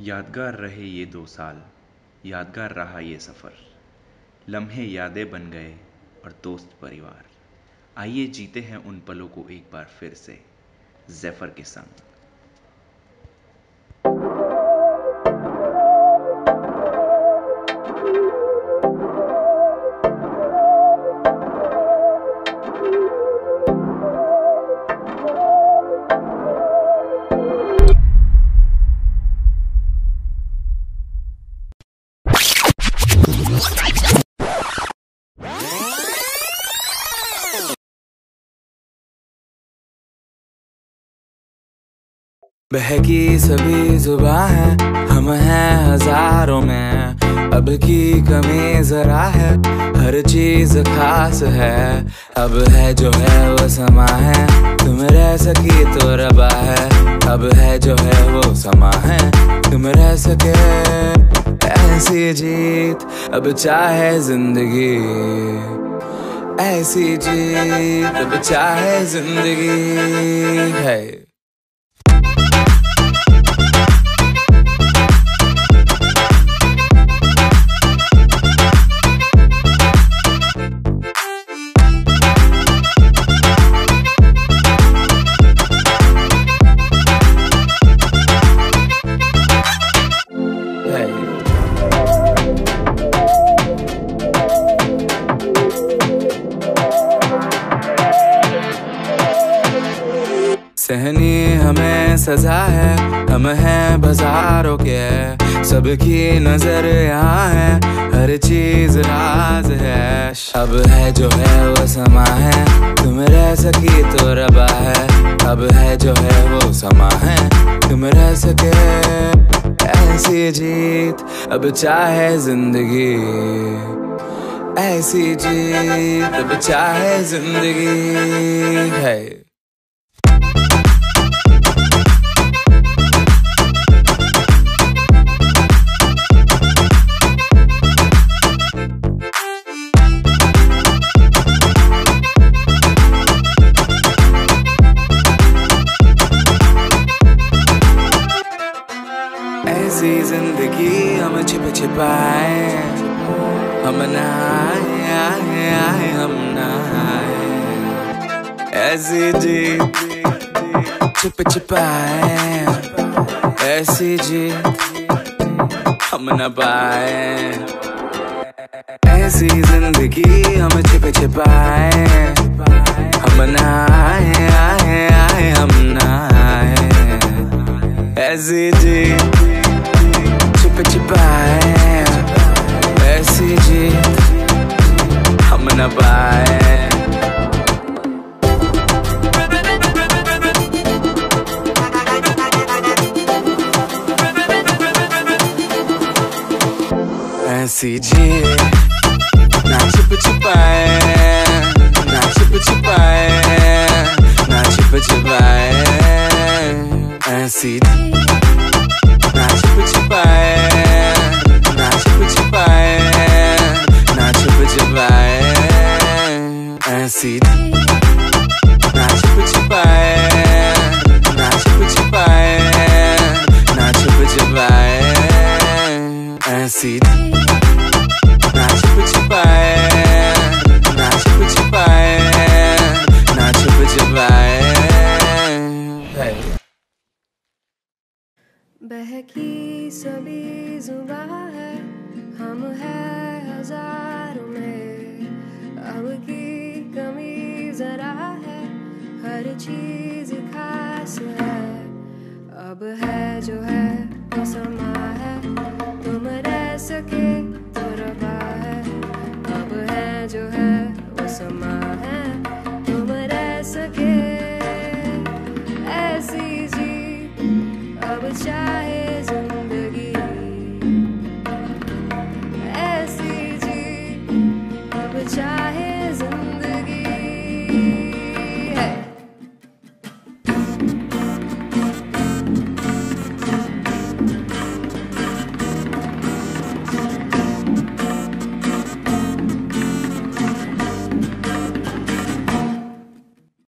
यादगार रहे ये 2 साल, यादगार रहा ये सफ़र। लम्हे यादें बन गए और दोस्त परिवार। आइए जीते हैं उन पलों को एक बार फिर से, ज़ेफ़र के संग। बहकी सभी जुबां है, हम हैं हजारों में। अब की कमी जरा है, हर चीज खास है। अब है जो है वो समा है, तुम रह सकी तो रबा है। अब है जो है वो समा है, तुम रह सके। ऐसी जीत अब चाहे जिंदगी, ऐसी जीत अब चाहे जिंदगी है। सहनी हमें सजा है, हम हैं बाजारों के। सबकी नजर यहाँ है, हर चीज राज है। अब है जो है वो समा है, तुम रह सकी तो रबा है। अब है जो है वो समा है, तुम रह सके। ऐसी जीत अब चाहे जिंदगी, ऐसी जीत अब चाहे जिंदगी है। ऐसी जिंदगी हम छिप छिपाए, हम नहाए हम नहाए। ऐसी जीत छिप छिपाए, ऐसी जीत हम न पाए। ऐसी जिंदगी हम छिप छिपाए, हम नहाए हम नहाए। ऐसी जीत छिप छिपाए, ऐसी जीत हम न पाए। ऐसी जीत ना छिप छिपाए, ना छिप छिपाए, ना छिप छिपाए। ऐसी ना छिप छिपाए, ना छिप छिपाए, ना छिप छिपाए। ऐसी ना छिप छिपाए, ना छिप छिपाए, ना छिप छिपाए। ऐसी ना छिप छिपाए, ना छिप छिपाए, ना छिप छिपाए। बहकी सभी जुबां है, हम हैं हजारों में। अब की कमी जरा है, हर चीज खास है। अब है जो है वो समा है, तुम रह सके तो रबा है। अब है जो है वो समा है, तुम रह सके। ऐसी जीत अब चाहे